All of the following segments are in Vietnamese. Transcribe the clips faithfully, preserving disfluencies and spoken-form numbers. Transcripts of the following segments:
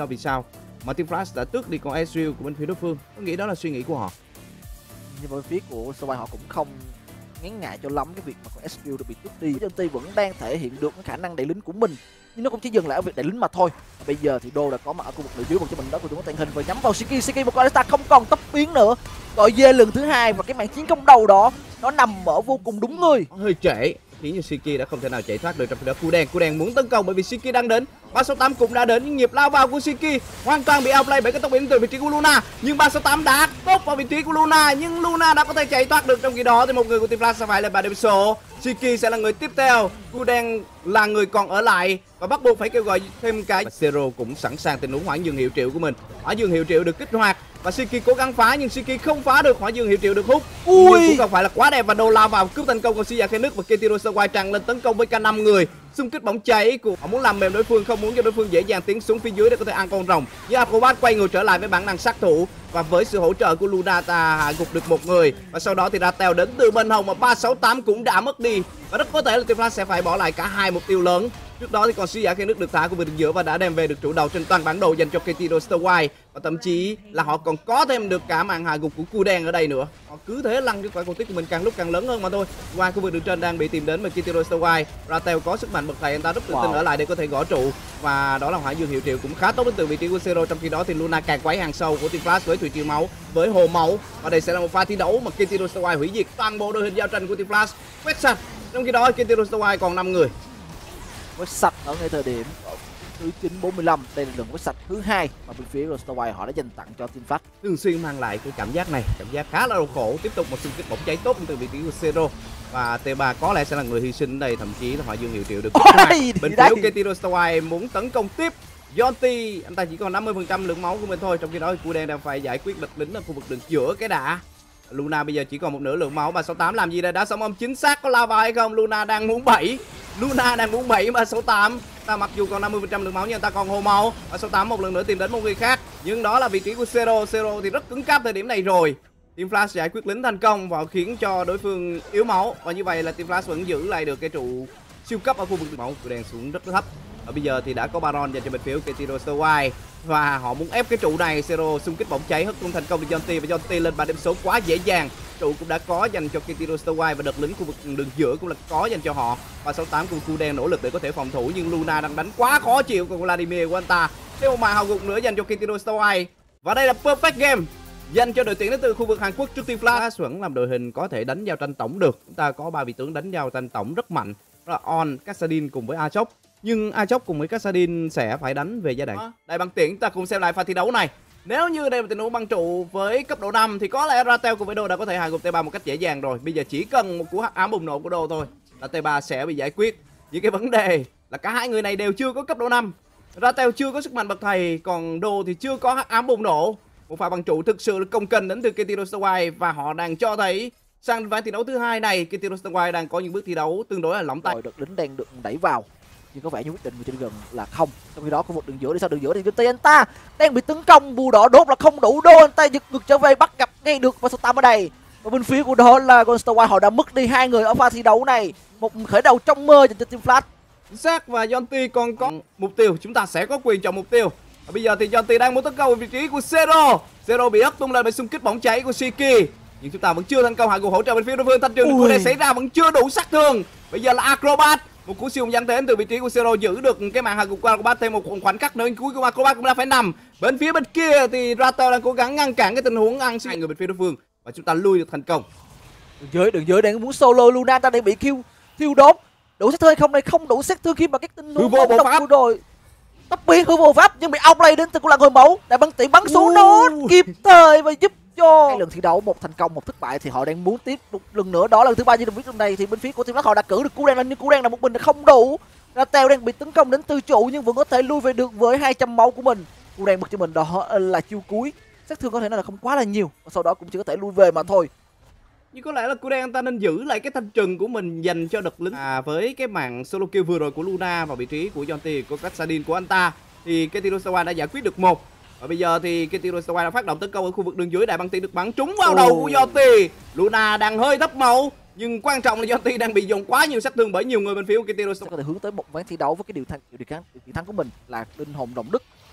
do vì sao mà Team Flash đã tước đi con Ezreal của bên phía đối phương. Tôi nghĩ đó là suy nghĩ của họ. Nhưng bên phía của Sky họ cũng không ngán ngại cho lắm cái việc mà con Ezreal được bị tước đi. Gen Ti vẫn đang thể hiện được cái khả năng đẩy lính của mình, nhưng nó cũng chỉ dừng lại ở việc đẩy lính mà thôi. Bây giờ thì Đô đã có mặt ở khu vực nửa dưới một cho mình đó của chúng có tàng hình và nhắm vào Siki. Siki một Alistar không còn tốc biến nữa, gọi dê lần thứ hai và cái màn chiến công đầu đó nó nằm ở vô cùng đúng người. Hơi trễ khiến như Siki đã không thể nào chạy thoát được. Trong khi đó Kuden Kuden muốn tấn công bởi vì Siki đang đến. ba sáu tám cũng đã đến nhưng nhịp lao vào của Siki hoàn toàn bị outplay bởi cái tốc biến từ vị trí của Luna. Nhưng ba sáu tám đã tốt vào vị trí của Luna, nhưng Luna đã có thể chạy thoát được. Trong khi đó thì một người của Team Flash sẽ phải là bà điểm số. Siki sẽ là người tiếp theo, Kuden là người còn ở lại và bắt buộc phải kêu gọi thêm cái. Zero cũng sẵn sàng tình huống hỏa dương hiệu triệu của mình. Hỏa dương hiệu triệu được kích hoạt và Siki cố gắng phá nhưng Siki không phá được. Hỏa dương hiệu triệu được hút. Ui, nhưng cũng không phải là quá đẹp và Đô lao vào cướp thành công của Sia Khe nước và Ketiro quay tràn lên tấn công với cả năm người. Xung kích bóng cháy của họ muốn làm mềm đối phương, không muốn cho đối phương dễ dàng tiến xuống phía dưới để có thể ăn con rồng. Nhưng Acrobat quay ngược trở lại với bản năng sát thủ và với sự hỗ trợ của Luna ta hạ gục được một người và sau đó thì Ratel đến từ bên hông mà ba sáu tám cũng đã mất đi và rất có thể là Team Flash sẽ phải bỏ lại cả hai mục tiêu lớn. Trước đó thì còn Sia Khe nước được thả của vực giữa và đã đem về được chủ đầu trên toàn bản đồ dành cho Ketiro Starwire và thậm chí là họ còn có thêm được cả màn hạ gục của Kuden ở đây nữa. Họ cứ thế lăn cái quả cầu tích của mình càng lúc càng lớn hơn mà thôi. Qua khu vực đường trên đang bị tìm đến mà Ketiro Starwire, Ratel có sức mạnh bậc thầy, anh ta rất tự tin wow. ở lại để có thể gõ trụ và đó là hỏa dương hiệu triệu cũng khá tốt đến từ vị trí của Zero. Trong khi đó thì Luna càng quấy hàng sâu của Team Flash với thủy triều máu với hồ máu và đây sẽ là một pha thi đấu mà Ketiro Starwire hủy diệt toàn bộ đội hình giao tranh của Team Flash, quét sạch. Trong khi đó Ketiro Starwire còn năm người quét sạch ở ngay thời điểm thứ chín bốn mươi lăm. Đây là lần quét sạch thứ hai mà bên phía Starwire họ đã dành tặng cho Team Flash. Thường xuyên mang lại cái cảm giác này, cảm giác khá là đau khổ. Tiếp tục một xung kích bóng cháy tốt từ vị trí của Zero và T ba có lẽ sẽ là người hy sinh ở đây, thậm chí là họ dương hiệu triệu được. Bên phía Ketiro Starwire muốn tấn công tiếp. Yonti anh ta chỉ còn năm mươi phần trăm lượng máu của mình thôi, trong khi đó Kuden đang phải giải quyết địch lính ở khu vực đường giữa cái đã. Luna bây giờ chỉ còn một nửa lượng máu. Ba sáu tám làm gì đây? Đã sống ông chính xác có lao vào hay không? Luna đang muốn bẫy. Luna đang muốn bẫy ba sáu tám. Ta mặc dù còn năm mươi phần trăm lượng máu nhưng ta còn hồ máu. ba sáu tám một lần nữa tìm đến một người khác. Nhưng đó là vị trí của Zero. Zero thì rất cứng cáp thời điểm này rồi. Team Flash giải quyết lính thành công và khiến cho đối phương yếu máu. Và như vậy là Team Flash vẫn giữ lại được cái trụ siêu cấp ở khu vực máu của đèn xuống rất thấp. Và bây giờ thì đã có Baron dành cho bên phía Ketiro Starwire và họ muốn ép cái trụ này. Zero xung kích bóng cháy hất tung thành công được Yonti và Yonti lên ba điểm số quá dễ dàng. Trụ cũng đã có dành cho Ketiro Starwire và đợt lính khu vực đường giữa cũng là có dành cho họ. Ba sáu tám cùng Kuden nỗ lực để có thể phòng thủ nhưng Luna đang đánh quá khó chịu còn Vladimir của anh ta. Thêm một màn hào gục nữa dành cho Ketiro Starwire và đây là perfect game dành cho đội tuyển đến từ khu vực Hàn Quốc trước Team Flash. Vẫn làm đội hình có thể đánh giao tranh tổng được. Chúng ta có ba vị tướng đánh giao tranh tổng rất mạnh, đó là On, Kassadin cùng với Aatrox. Nhưng Aatrox cùng với Kassadin sẽ phải đánh về giai đoạn. Đây bằng tiện ta cùng xem lại pha thi đấu này. Nếu như đây là tình huống băng trụ với cấp độ năm thì có lẽ Ratel cùng với Đô đã có thể hạ gục T ba một cách dễ dàng rồi. Bây giờ chỉ cần một cú hắc ám bùng nổ của Đô thôi là T ba sẽ bị giải quyết. Những cái vấn đề là cả hai người này đều chưa có cấp độ năm. Ratel chưa có sức mạnh bậc thầy, còn Đô thì chưa có hắc ám bùng nổ. Một pha băng trụ thực sự là công kênh đến từ Ketiro Starwire và họ đang cho thấy sang ván thi đấu thứ hai này Ketiro Starwire đang có những bước thi đấu tương đối là lỏng tay. Rồi đợt lính đang được đẩy vào nhưng có vẻ như quyết định của trên gần là không. Trong khi đó khu vực đường giữa đi sau đường giữa thì Yonti anh ta đang bị tấn công, bùa đỏ đốt là không đủ. Đô anh ta giật ngược trở về bắt gặp ngay được và số tám ở đây. Và bên phía của đó là con Starwire họ đã mất đi hai người ở pha thi đấu này, một khởi đầu trong mơ dành cho Team Flash. Chính xác và Yonti còn có mục tiêu, chúng ta sẽ có quyền chọn mục tiêu. Và bây giờ thì Yonti đang muốn tấn công vị trí của Zero. Zero bị hất tung lên bởi xung kích bóng cháy của Siki. Nhưng chúng ta vẫn chưa thành công hạ gục hỗ trợ bên phía đối phương. Thanh trường của đây xảy ra vẫn chưa đủ sát thương. Bây giờ là Acrobat, một cú siêu giáng thế từ vị trí của Zero giữ được cái màn hạ gục của Acrobat thêm một khoảnh khắc nữa. Cuối cùng Acrobat cũng đã phải nằm. Bên phía bên kia thì Ratel đang cố gắng ngăn cản cái tình huống ăn hai người bên phía đối phương và chúng ta lui được thành công. Đường dưới đường dưới đang muốn solo Luna ta đang bị kêu thiêu đốt. Đủ sát thương hay không này? Không đủ sát thương khi mà các tình huống vô bộ pháp của đội tốc biến hư vô pháp nhưng bị outplay đến từ cũng là hồi máu. Đại băng tiện bắn xuống nó kịp thời và giúp cho hai lần thi đấu một thành công một thất bại thì họ đang muốn tiếp một lần nữa, đó là lần thứ ba như được biết lần này thì bên phía của Team Flash họ đã cử được Kuden lên nhưng Kuden là một mình không đủ. Ratel đang bị tấn công đến từ trụ nhưng vẫn có thể lui về được với hai trăm máu của mình. Kuden bật cho mình đó là chiêu cuối, sát thương có thể nói là không quá là nhiều và sau đó cũng chỉ có thể lui về mà thôi. Nhưng có lẽ là Kuden anh ta nên giữ lại cái thanh trừng của mình dành cho đợt lính. À, với cái màn solo kill vừa rồi của Luna vào vị trí của Yonti, của Kassadin của anh ta thì Ketiro Starwire đã giải quyết được một. Và bây giờ thì Ketiro Starwire đã phát động tấn công ở khu vực đường dưới. Đại băng tiện được bắn trúng vào đầu của Yonti. Luna đang hơi thấp máu nhưng quan trọng là Yonti đang bị dùng quá nhiều sát thương bởi nhiều người bên phía của Ketiro Starwire. Có thể hướng tới một ván thi đấu với cái điều thắng điều thắng điều thắng của mình là linh hồn động đức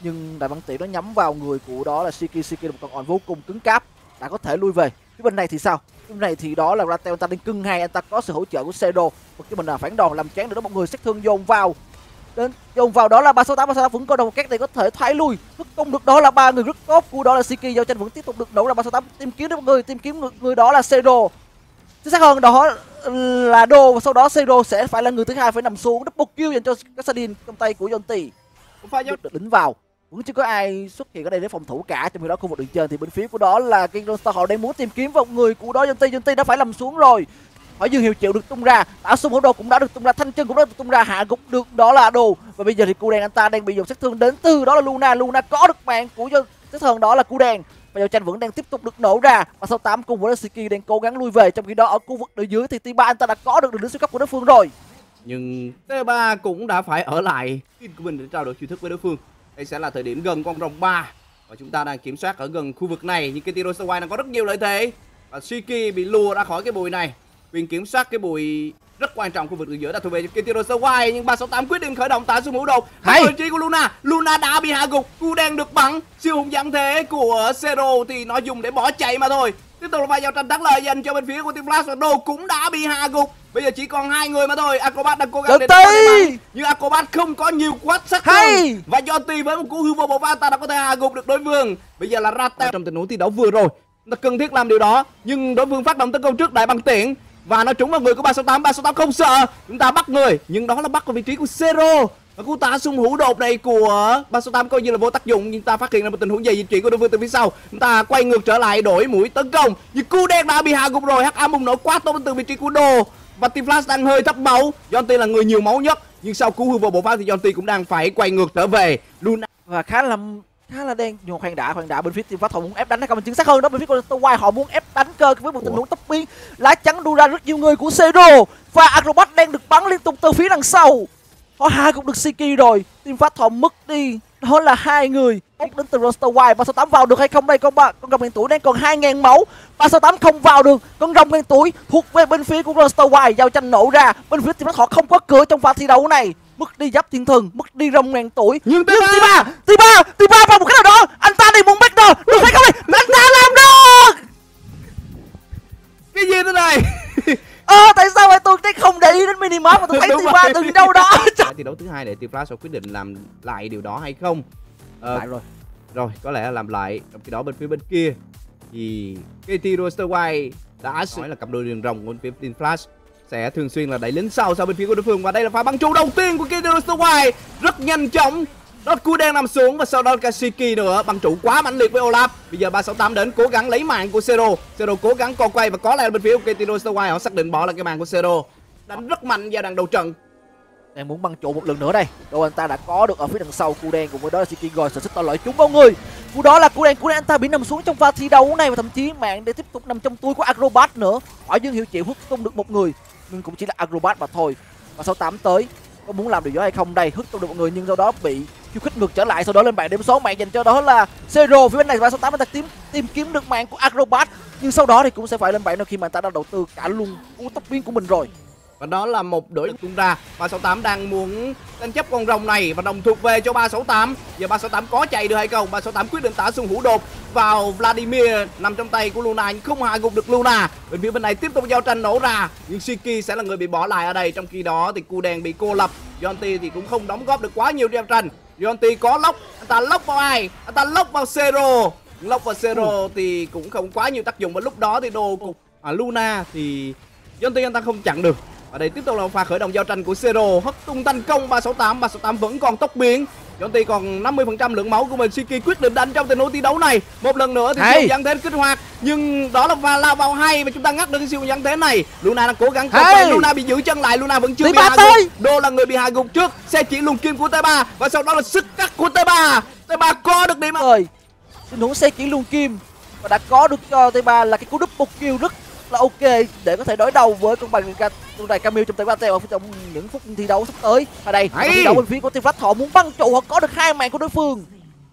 nhưng đại băng tỷ nó nhắm vào người của đó là Shiki. Shiki là một con on vô cùng cứng cáp, đã có thể lui về. Phía bên này thì sao? Bên này thì đó là Ratel, anh ta đang cưng hai, anh ta có sự hỗ trợ của Zero, một cái mình là phản đòn làm chán được đó, một người sát thương dồn vào đến dồn vào đó là ba sáu tám. ba sáu tám vẫn có đầu két này có thể thoái lui, thức công được đó là ba người rất tốt của đó là Shiki. Giao tranh vẫn tiếp tục được nổ ra, ba sáu tám tìm kiếm được một người, tìm kiếm người, người đó là Zero, chính xác hơn đó là Đô, và sau đó Zero sẽ phải là người thứ hai phải nằm xuống. Double kill dành cho Kassadin trong tay của Yonti, được đỉnh vào, vẫn chưa có ai xuất hiện ở đây để phòng thủ cả. Trong khi đó khu vực đường trên thì bên phía của đó là Kingdom Star họ đang muốn tìm kiếm vào người của đó Yonti. Yonti đã phải nằm xuống rồi, hỏi dương hiệu triệu được tung ra, tạo xung hữu đồ cũng đã được tung ra, thanh chân cũng đã được tung ra, hạ gục được đó là Đồ. Và bây giờ thì cu đen anh ta đang bị dùng sát thương đến từ đó là Luna. Luna có được mạng của sát thương đó là cu đen, và giao tranh vẫn đang tiếp tục được nổ ra. Và sáu tám cùng với Shiki đang cố gắng lui về. Trong khi đó ở khu vực ở dưới thì T ba anh ta đã có được đường đến siêu cấp của đối phương rồi, nhưng T ba cũng đã phải ở lại team của mình để trao đổi chiêu thức với đối phương. Đây sẽ là thời điểm gần con rồng ba và chúng ta đang kiểm soát ở gần khu vực này, nhưng Ketiro Sawai đang có rất nhiều lợi thế và Shiki bị lùa ra khỏi cái bụi này. Quyền kiểm soát cái bụi rất quan trọng khu vực đường giữa đã thuộc về cho Ketiro Sawai, nhưng ba sáu tám quyết định khởi động tạo xung hữu đột. Vị trí của Luna, Luna đã bị hạ gục, cu đang được bắn. Siêu hùng dạng thế của Zero thì nó dùng để bỏ chạy mà thôi. Tiếp tục là vài giao tranh thắng lợi dành cho bên phía của Team Flash, và Đồ cũng đã bị hạ gục. Bây giờ chỉ còn hai người mà thôi. Acrobat đang cố gắng để bắn, nhưng Acrobat không có nhiều quát sát thương, và Yonti với một cú hư vô bộ pha ta đã có thể hạ gục được đối phương. Bây giờ là Ratel trong tình huống thi đấu vừa rồi, nó cần thiết làm điều đó, nhưng đối phương phát động tấn công trước đại bằng tiện và nó trúng vào người của ba sáu tám. ba sáu tám không sợ, chúng ta bắt người, nhưng đó là bắt vào vị trí của Zero. Và cú tả xung hữu đột này của ba sáu tám coi như là vô tác dụng, nhưng ta phát hiện ra một tình huống dày di chuyển của đối phương từ phía sau. Chúng ta quay ngược trở lại đổi mũi tấn công, nhưng cu đen đã bị hạ gục rồi. hát a bùng nổ quá tốt từ vị trí của Đồ, và Team Flash đang hơi thấp máu. Yonti là người nhiều máu nhất, nhưng sau cú hư vô bộ phá thì Yonti cũng đang phải quay ngược trở về. Luna và khá là khá là đen. Nhưng khoan đã khoan đã bên phía Team Flash họ muốn ép đánh hay không, chính xác hơn đó bên phía của Tawai họ muốn ép đánh cơ với một tình huống tốc biến. Lá chắn đu ra rất nhiều người của Zero, và Acrobat đang được bắn liên tục từ phía đằng sau. Họ hạ gục được Shiki rồi. Team Flash họ mất đi đó là hai người. Bốc đến từ Rosterwide. ba sáu tám vào được hay không đây? Con ba con rồng ngàn tuổi đang còn hai nghìn máu. ba sáu tám không vào được. Con rồng ngàn tuổi thuộc về bên phía của Rosterwide. Giao tranh nổ ra. Bên phía Team Flash họ không có cửa trong pha thi đấu này. Mất đi giáp thiên thần, mất đi rồng ngàn tuổi. Nhưng T ba T ba T ba vào một cái nào đó. Anh ta đi muốn bắt rồi. Được hay không đây? Anh ta làm được. Cái gì thế này? Ờ, tại sao vậy? Tôi thấy không để ý đến minimap mà tôi thấy T ba từ đâu đó. Thi đấu thứ hai để Team Flash sẽ quyết định làm lại điều đó hay không. Ờ, lại rồi. Rồi, có lẽ là làm lại. Trong khi đó bên phía bên kia thì Ketiro Sawai đã nói là cặp đôi đường rồng của bên phía Team Flash sẽ thường xuyên là đẩy lính sau sau bên phía của đối phương, và đây là pha bắn trụ đầu tiên của Ketiro Sawai rất nhanh chóng. Đó cú đen nằm xuống và sau đó Kashiki nữa, bắn trụ quá mãnh liệt với Olaf. Bây giờ ba sáu tám đến cố gắng lấy mạng của Zero. Zero cố gắng co quay và có lẽ là bên phía của Ketiro Sawai họ xác định bỏ lại cái mạng của Zero. Đánh rất mạnh vào đằng đầu trận. Đang muốn băng trụ một lần nữa đây. Đâu anh ta đã có được ở phía đằng sau cu đen cùng với đó là Shiki rồi sở sức to lợi trúng vào người. Cú đó là cu đen, cu đen anh ta bị nằm xuống trong pha thi đấu này, và thậm chí mạng để tiếp tục nằm trong túi của Acrobat nữa. Hỏi Dương Hiệu Triệu hút tung được một người, nhưng cũng chỉ là Acrobat mà thôi. Và sáu tám tới có muốn làm điều đó hay không đây? Hút tung được một người nhưng sau đó bị khiêu khích ngược trở lại, sau đó lên bảng điểm số mạng dành cho đó là Zero. Phía bên này ba sáu tám anh ta tìm tìm kiếm được mạng của Acrobat, nhưng sau đó thì cũng sẽ phải lên bảng khi mà anh ta đã đầu tư cả luôn cú tốc biến của mình rồi. Và đó là một đội tung ra. ba sáu tám đang muốn tranh chấp con rồng này và đồng thuộc về cho ba sáu tám. Giờ ba sáu tám có chạy được hay không? ba sáu tám quyết định tả xung hữu đột vào Vladimir nằm trong tay của Luna, nhưng không hạ gục được Luna. Bên phía bên này tiếp tục giao tranh nổ ra, nhưng Shiki sẽ là người bị bỏ lại ở đây. Trong khi đó thì cu đen bị cô lập. Yonti thì cũng không đóng góp được quá nhiều giao tranh. Yonti có lốc, anh ta lốc vào ai? Anh ta lốc vào Zero. Lốc vào Zero thì cũng không quá nhiều tác dụng, và lúc đó thì đồ cục à, Luna thì Yonti anh ta không chặn được. Ở đây tiếp tục là pha khởi động giao tranh của Zero, hất tung thành công ba sáu tám. ba sáu tám vẫn còn tốc biến. Yonti còn năm mươi phần trăm lượng máu của mình. Shiki quyết định đánh trong tình huống thi đấu này. Một lần nữa thì siêu giáng thế kích hoạt, nhưng đó là pha lao vào hay và chúng ta ngắt được cái siêu giáng thế này. Luna đang cố gắng công hey. Luna bị giữ chân lại, Luna vẫn chưa bị hạ gục. Đô là người bị hạ gục trước, xe chỉ luồng kim của T ba và sau đó là sức cắt của T ba. T ba có được điểm rồi. Tình huống xe chỉ luồng kim và đã có được cho T ba là cái cú double kill rất là ok để có thể đối đầu với con bài con bài Camille trong tay Battle trong những phút thi đấu sắp tới. Ở đây thi đấu bên phía của Team Flash họ muốn băng trụ, họ có được hai mạng của đối phương.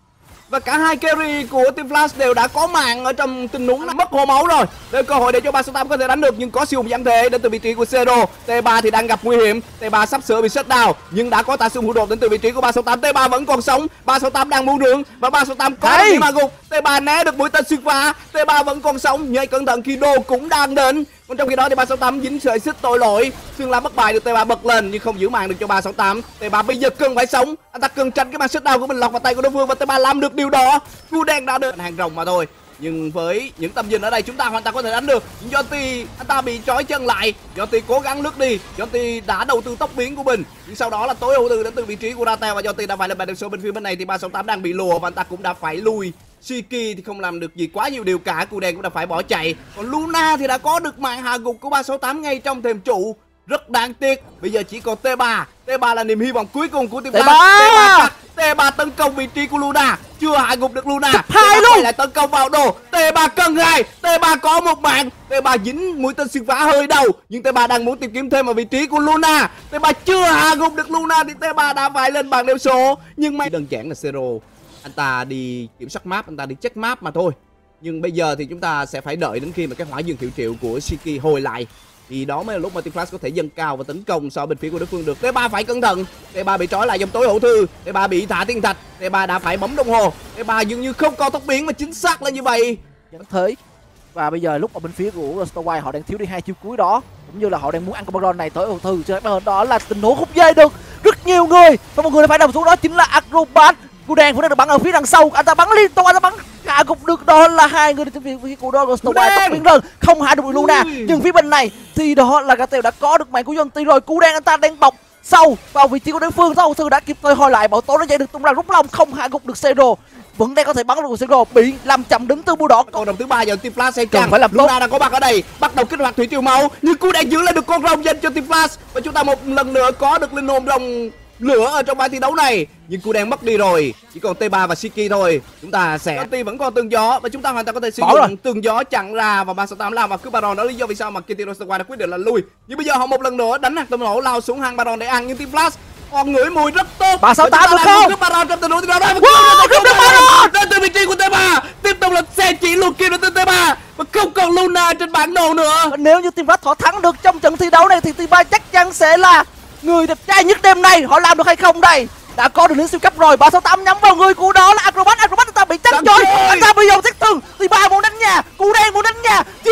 và cả hai carry của Team Flash đều đã có mạng ở trong tình huống mất hồ máu rồi. Đây cơ hội để cho ba sáu tám có thể đánh được, nhưng có siêu hùng giảm thể đến từ vị trí của Zero. T ba thì đang gặp nguy hiểm, T ba sắp sửa bị shutdown nhưng đã có tạ siêu hữu đột đến từ vị trí của ba sáu tám. T ba vẫn còn sống, ba sáu tám đang muốn đường và ba sáu tám có điểm mà gục. T ba né được mũi tên xuyên phá, T ba vẫn còn sống, nhớ cẩn thận khi Đồ cũng đang đến. Còn trong khi đó thì ba sáu tám dính sợi xích tội lỗi, xương lá bất bại được T ba bật lên nhưng không giữ mạng được cho ba sáu tám. T ba bây giờ cần phải sống, anh ta cần tránh cái màn shutdown của mình lọt vào tay của đối phương và T ba làm được điều đó. Cú đen đã được hàng rồng mà thôi. Nhưng với những tầm nhìn ở đây chúng ta hoàn toàn có thể đánh được. Yoti anh ta bị trói chân lại, Yoti cố gắng lướt đi, Yoti đã đầu tư tốc biến của mình, nhưng sau đó là tối ưu tư đến từ vị trí của Ratel và Yoti đã phải lên bàn số bên phía bên này thì ba sáu tám đang bị lùa và anh ta cũng đã phải lui. Shiki thì không làm được gì quá nhiều điều cả, Cú đen cũng đã phải bỏ chạy. Còn Luna thì đã có được màn hạ gục của ba sáu tám ngay trong thềm trụ. Rất đáng tiếc, bây giờ chỉ còn T ba. T ba là niềm hy vọng cuối cùng của Team Flash. T ba tấn công vị trí của Luna, chưa hạ gục được Luna. Hai luôn. Lại tấn công vào Đồ. T ba cần hai, T ba có một mạng. T ba dính mũi tên xuyên phá hơi đầu, nhưng T ba đang muốn tìm kiếm thêm ở vị trí của Luna. T ba chưa hạ gục được Luna thì T ba đã phải lên bảng điểm số. Nhưng may đơn giản là Zero anh ta đi kiểm soát map, anh ta đi check map mà thôi. Nhưng bây giờ thì chúng ta sẽ phải đợi đến khi mà cái hỏa dương hiệu triệu của Shiki hồi lại thì đó mới là lúc mà Team Flash có thể dâng cao và tấn công so bên phía của đối phương được. T ba phải cẩn thận, T ba bị trói lại trong tối hậu thư, T ba bị thả thiên thạch, T ba đã phải bấm đồng hồ, T ba dường như không còn tốc biến mà chính xác là như vậy. Vẫn thế. Và bây giờ lúc ở bên phía của Starwire họ đang thiếu đi hai chiêu cuối đó, cũng như là họ đang muốn ăn con baron này tối hậu thư, cho nên đó là tình huống không dây được. Rất nhiều người và một người phải nằm xuống đó chính là Acrobat. Cú đen vẫn đang được bắn ở phía đằng sau, anh ta bắn liên tục, anh ta bắn hạ gục được đó là hai người trên phía của đó của Starwire tốc biến rừng, không hạ được Luna. Nhưng phía bên này thì đó là Gatel đã có được mạng của Yonti rồi. Cú đen anh ta đang bọc sâu vào vị trí của đối phương, sau thư đã kịp thời hồi lại, bảo tố nó dậy được tung ra rút lòng, không hạ gục được Zero, vẫn đang có thể bắn được Zero, bị làm chậm đứng từ bùa đỏ. Còn đồng thứ ba giờ Team Flash sẽ chăng phải làm Luna đang có mặt ở đây, bắt đầu kích hoạt thủy triều máu, nhưng Cú đen giữ lại được con rồng dành cho Team Flash và chúng ta một lần nữa có được linh hồn rồng lửa ở trong bài thi đấu này. Nhưng Cú đen mất đi rồi, chỉ còn T ba và Shiki thôi. Chúng ta sẽ Yonti vẫn còn tường gió và chúng ta hoàn toàn có thể sử dụng rồi. Tường gió chặn ra và ba sáu tám lao vào cướp Baron. Đó là lý do vì sao mà Kitty Starwire đã quyết định là lui. Nhưng bây giờ họ một lần nữa đánh hạt tầm nổ lao xuống hang Baron để ăn, nhưng Team Flash còn ngửi mùi rất tốt. ba sáu tám được không? Cướp Baron trong tình huống đó. Cướp Baron đến từ vị trí của T ba, tiếp tục là xe chỉ luôn kia đến từ T ba và không còn Luna trên bản đồ nữa. Nếu như Team Flash họ thắng được trong trận thi đấu này thì Team ba chắc chắn sẽ là người đẹp trai nhất đêm nay. Họ làm được hay không đây? Đã có được đến siêu cấp rồi. ba sáu tám nhắm vào người của đó là Acrobat. Acrobat anh ta bị tránh rồi, anh ta bị dòng sát thương. Thì ba muốn đánh nhà, Cú đen muốn đánh nhà,